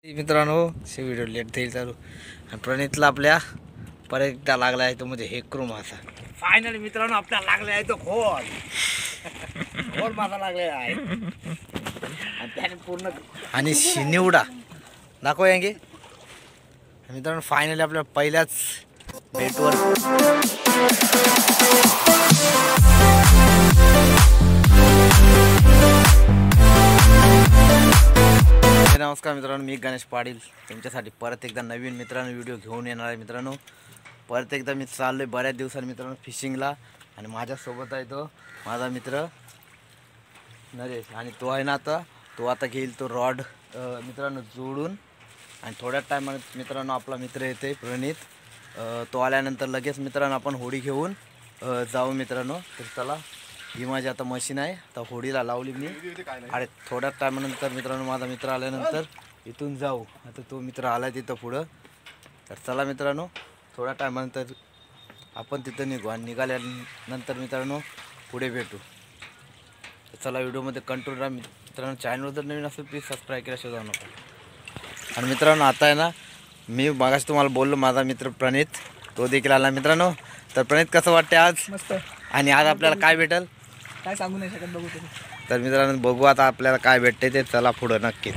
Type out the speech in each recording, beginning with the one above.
मित्रांनो video late जाईल चालू आणि प्रणितला आपल्या परत एकदा लागला आहे तो म्हणजे हेकरू मासा. फायनली मित्रांनो आपल्याला लागला आहे तो खोल खोल मासा लागलेला आहे आणि त्याने पूर्ण आणि शिनिवडा दाखव यांगे. मित्रांनो फायनली आपल्या पहिल्याच बेटवर नमस्कार मित्रांनो, मी गणेश पाटील तुमच्यासाठी परत एकदा नवीन मित्रांनो व्हिडिओ घेऊन येणार आहे. मित्रांनो परत एकदा मी चाललोय बऱ्याच दिवसांनी मित्रांनो फिशिंगला आणि माझ्यासोबत आहे तो माझा मित्र नरेश आणि तो आहे ना तो आता घेईल तो रॉड मित्रांनो जोडून आणि थोड्या टायमात मित्रांनो आपला मित्र येते प्रणित. तो आल्यानंतर लगेच मित्रांनो आपण होडी घेऊन जाऊ मित्रांनो. तर चला ही माझी आता मशीन आहे, आता होडीला लावली मी आणि थोड्या टायमानंतर मित्रांनो माझा मित्र आल्यानंतर इथून जाऊ. आता तो मित्र आला तिथं पुढं. तर चला मित्रांनो थोड्या टायमानंतर आपण तिथं निघू आणि निघाल्यानंतर मित्रांनो पुढे भेटू. तर चला व्हिडिओमध्ये कंटिन्यू राहा मित्रांनो. चॅनलवर जर नवीन असेल प्लीज सबस्क्राईब केल्याशिवाय जाऊ नका. आणि मित्रांनो आता आहे ना मी मागाशी तुम्हाला बोललो माझा मित्र प्रणित तो देखील आला मित्रांनो. तर प्रणित कसं वाटते आज? मस्त. आणि आज आपल्याला काय भेटेल काय सांगू नाही शकत, बघू तरी. तर मित्रांनो बघू आता आपल्याला काय भेटते ते. चला पुढं नक्कीच.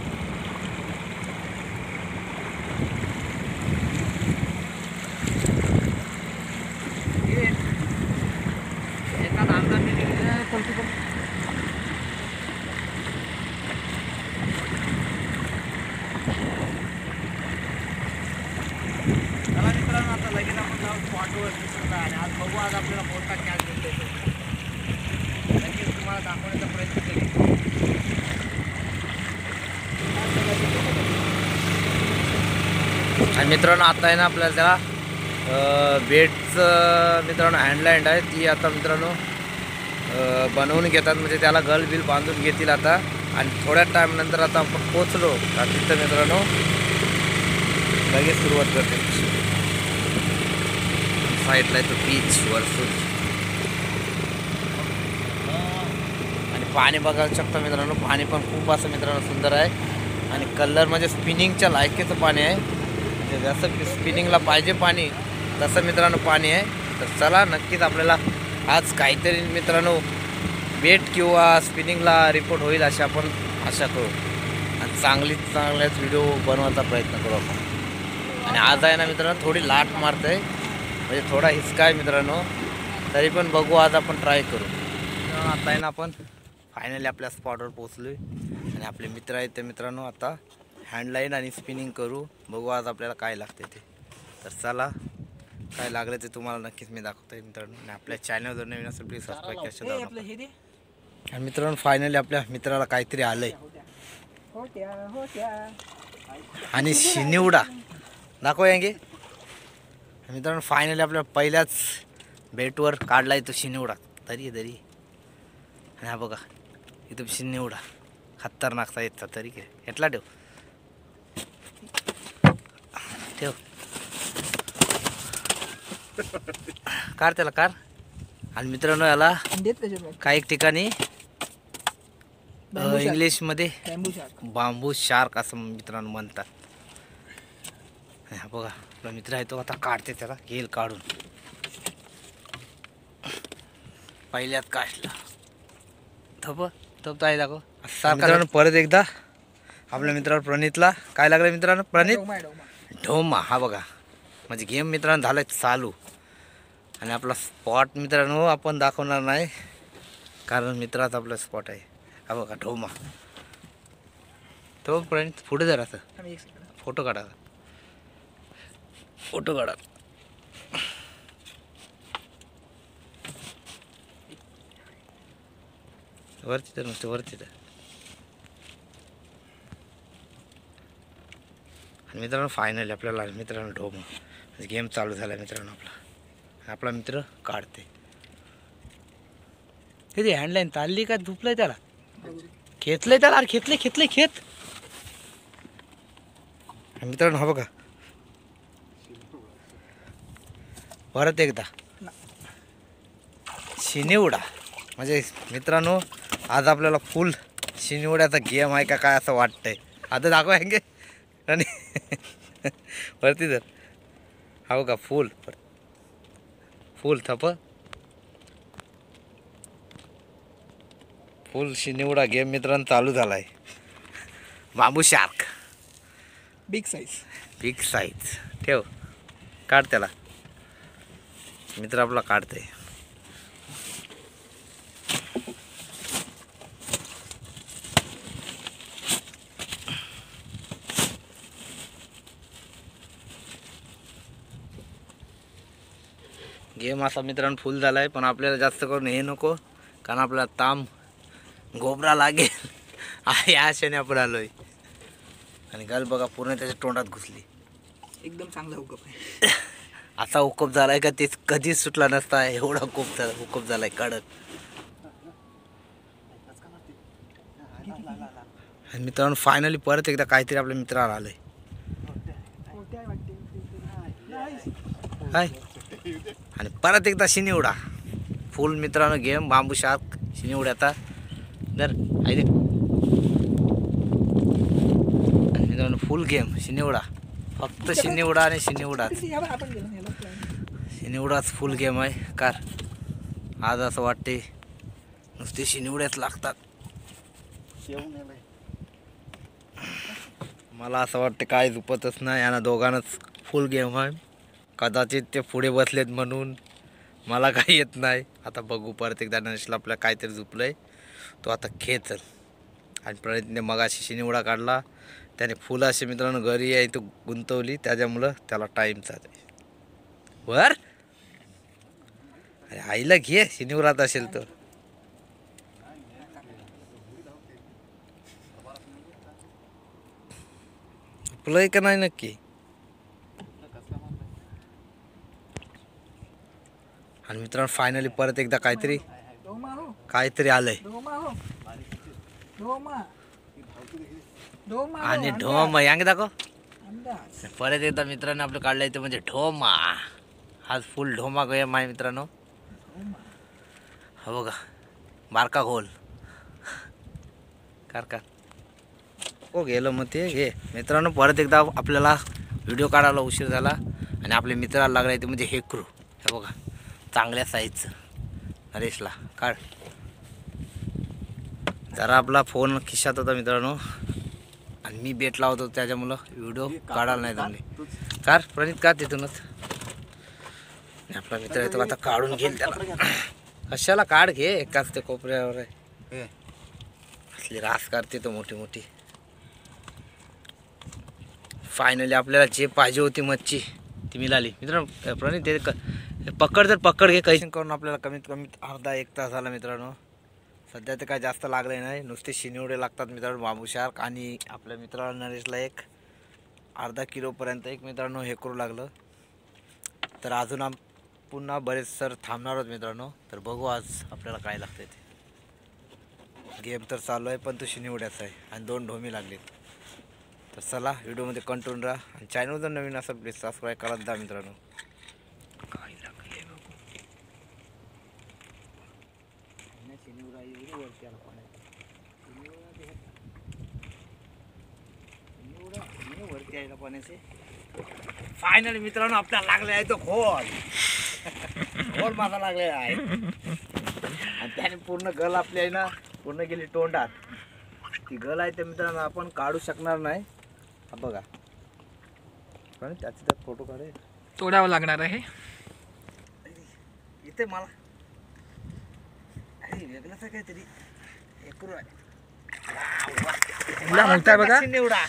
चला मित्रांनो आता लगेच आपण जाऊ स्पॉटवर आणि आज बघू आज आपल्याला मोठा कॅच भेटतो लगेच तुम्हाला दाखवण्याचा प्रयत्न केला. आणि मित्रांनो आता आहे ना आपल्याला त्याला बेटचं मित्रांनो हँडलँड आहे ती आता मित्रांनो बनवून घेतात म्हणजे त्याला गल बिल बांधून घेतील आता. आणि थोड्या टाईम नंतर आता आपण पोचलो का तिथं मित्रांनो लगेच सुरुवात करते. साईडला आहे तो बीच वरसून आणि पाणी बघायला शकता मित्रांनो. पाणी पण खूप असं मित्रांनो सुंदर आहे आणि कलर म्हणजे स्पिनिंगच्या लायकीचं पाणी आहे. म्हणजे जसं स्पिनिंगला पाहिजे पाणी तसं मित्रांनो पाणी आहे. तर चला नक्कीच आपल्याला आज काहीतरी मित्रांनो बेट किंवा स्पिनिंगला रिपोर्ट होईल अशी आपण आशा करू आणि चांगल्याच व्हिडिओ बनवायचा प्रयत्न करू आपण. आणि आज आहे ना मित्रांनो थोडी लाट मारते म्हणजे थोडा हिसका आहे मित्रांनो, तरी पण बघू आज आपण ट्राय करू. आता आहे ना आपण फायनली आपल्या स्पॉटवर पोचलो आहे आणि आपले मित्र आहेत ते मित्रांनो आता हँडलाईन आणि स्पिनिंग करू. बघू आज आपल्याला काय लागते ते. तर चला काय लागलं ते तुम्हाला नक्कीच मी दाखवतो आहे मित्रांनो. आणि आपल्या चॅनल जर नवीन असेल प्लीज सबस्क्राईब केल्याशिवाय. आणि मित्रांनो फायनली आपल्या मित्राला काहीतरी आलंय आणि शिनिवडा दाखव यांगे. मित्रांनो फायनली आपल्या पहिल्याच बेटवर काढलाय तो शिनिवडा. तरी आणि हा बघा इथं शिनिवडा खतरनाकचा येतचा तरी काय एटला ठेव कार त्याला कार. आणि मित्रांनो याला काही ठिकाणी इंग्लिशमध्ये बांबू शार्क असं मित्रांनो म्हणतात. हा बघा आपला मित्र आहे तो आता काढते त्याला घेईल काढून. पहिल्यात काढला थप आहे दाखव. मित्रांनो परत एकदा आपल्या मित्रावर प्रणितला काय लागलं मित्रांनो प्रणित ढोमा. हा बघा म्हणजे गेम मित्रांनो झालाय चालू आणि आपला स्पॉट मित्रांनो आपण दाखवणार नाही कारण मित्रात आपला स्पॉट आहे. हा बघा ढोमा. तो प्रणित पुढे जरा असं फोटो काढा वरती तर नुसतं वरती तर. आणि मित्रांनो फायनली आपल्याला मित्रांनो ढोमा गेम चालू झाला मित्रांनो. आपला मित्र काढते किती हँडलाईन चालली का झुपलंय त्याला खेचलंय त्याला. अरे खेचलंय खेत. मित्रांनो हा बघा परत एकदा शिनिवडा म्हणजे मित्रांनो आज आपल्याला फुल शिनिवड्याचा गेम आहे का काय असं वाटतंय. आता दाखवायचे आणि वरती तर हो का फुल फुल थप फुल शिनिवडा गेम मित्रांनो चालू झालाय. Bamboo shark big size. Big size ठेव काढ त्याला मित्र आपला काढते. गेम असा मित्रांनो फुल झालाय पण आपल्याला जास्त करून हे नको कारण आपल्याला ताम गोबरा लागेल या आशेने आपण आलोय. आणि गल बघा पूर्ण त्याच्या तोंडात घुसली. एकदम चांगला हुकअप आहे. असा हुकअप झालाय का ते कधीच सुटला नसता एवढा हुकअप झालाय कडक. आणि मित्रांनो फायनली परत एकदा काहीतरी आपल्या मित्राला आलंय. हाय आणि परत एकदा शिनिवडा फुल मित्रांनो गेम बांबू शार्क शिनिवड्याचा दर आहे मित्रांनो फुल गेम शिनिवडा फक्त शिनिवडा आणि शिनिवडाच शिनिवडाच फुल गेम आहे. कार आज असं वाटते नुसते शिनिवड्याच लागतात. मला असं वाटतं काय झुपतच नाही यांना दोघांनाच फुल गेम आहे. कदाचित ते पुढे बसलेत म्हणून मला काही येत नाही. आता बघू परत एकदा नशला आपल्या काहीतरी झुपलंय तो आता खेचल. आणि प्रणितने मगाशी शिनिवडा काढला त्याने फुलं असे मित्रांनो घरी आहे तो गुंतवली त्याच्यामुळं त्याला टाईम चालू वर. अरे आईला घे शिनिवरात असेल तर फुलं का नाही नक्की. आणि मित्रांनो फायनली परत एकदा काहीतरी आलंय आणि ढोम यांग दाखव. परत एकदा मित्रांनो आपलं काढलंय ते म्हणजे ढोमा. आज फुल ढोमा गेम आहे मित्रांनो. हो बघा बारका खोल कार हो गेलं मग ते घे मित्रांनो. परत एकदा आपल्याला व्हिडिओ काढायला उशीर झाला आणि आपल्या मित्राला लागलाय ते म्हणजे हेकरू. हे बघा चांगल्या साईजचं नरेशला काढ. जरा आपला फोन खिशात होता मित्रांनो आणि मी बेट लावत होतो त्याच्यामुळं व्हिडिओ काढायला नाही जमले. कार प्रणित का तिथूनच आपला मित्र येतो आता काढून घेईल त्याला. कशाला काढ घे एकाच ते कोपऱ्यावर आहे असली रास काढते तो मोठी मोठी. फायनली आपल्याला जे पाहिजे होती मच्छी ती मिळाली मित्रांनो. प्रणित ते पकड घे काही करून आपल्याला कमीत कमी अर्धा एक तास झाला मित्रांनो. सध्या ते काय जास्त लागले नाही नुसते शिनिवडे लागतात मित्रांनो बांबू शार्क. आणि आपल्या मित्राला नरेशला एक अर्धा किलोपर्यंत एक मित्रांनो हे करू लागलं. तर अजून पुन्हा बरेच सर थांबणार आहोत मित्रांनो. तर बघू आज आपल्याला काय लागतं ते. गेम तर चालू आहे पण तो शिनिवड्याचा आहे आणि 2 ढोमी लागलेत. तर चला व्हिडिओमध्ये कंटिन्यू राहा आणि चॅनल जर नवीन असेल प्लीज सबस्क्राईब करा द्या मित्रांनो. काय लागले बघू शिनिवडा एवढी वरती आला पाण्याचे वरती यायला पाण्याचे. फायनली मित्रांनो आपल्याला लागले आहे तो खोल माझा लागलेला आहे आणि त्याने पूर्ण गल आपली आहे ना पूर्ण गेली तोंडात. ती गल आहे ते मित्रांनो आपण काढू शकणार नाही. हा बघा पण त्याचे त्यात फोटो काढे तोडावं लागणार आहे इथे मला. अरे वेगळंच आहे काहीतरी एकरू आहे मोठा बघा शिनिवडा.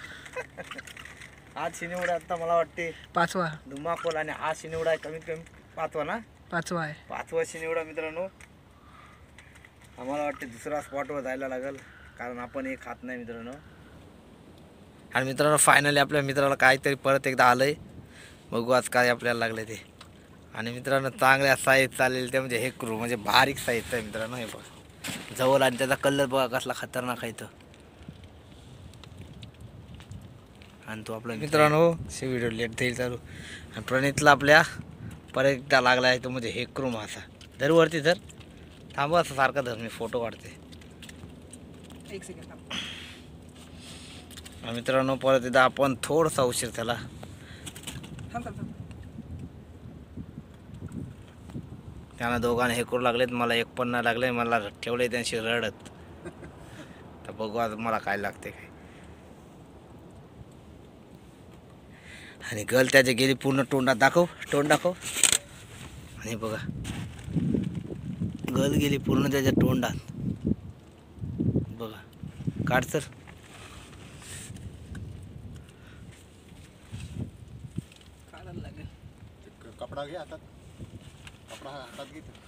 हा शिनिवडा आता मला वाटते 5वा धुमाकोल आणि हा शिनिवडा आहे कमीत कमी 5वा ना 5वा आहे. 5वा शिनिवडा मित्रांनो. आम्हाला वाटते दुसरा स्पॉटवर जायला लागेल कारण आपण हे खात नाही मित्रांनो. आणि मित्रांनो फायनली आपल्या मित्राला काहीतरी परत एकदा आलंय. बघू आज काय आपल्याला लागले ते. आणि मित्रांनो चांगल्या साईज चालेल ते म्हणजे हे करू म्हणजे बारीक साईजचं आहे मित्रांनो. हे बघा जवळ आणि त्याचा कलर बघा कसला खतरनाक आहे. आणि तो आपला मित्रांनो व्हिडिओ लेट जाईल चालू. आणि प्रणितला आपल्या परत एकदा लागला आहे तो म्हणजे हे करू मासा. दरवरती धर थांबा असं सारखं धर मी फोटो काढते. 1 सेकंड. मित्रांनो परत एकदा आपण थोडासा उशीर त्याला थांब थांब थांब. त्यांना दोघांना हे करू लागलेत, मला एक पण नाही लागले, मला ठेवले त्यांशी रडत. तर बघू आता मला काय लागते काय. आणि गल त्याच्या गेली पूर्ण तोंडात, दाखव तोंड दाखव. आणि बघा गल गेली पूर्ण त्याच्या तोंडात. बघा काढ तर. काढायला लागेल. कपडा घे हातात, कपडा हातात घे.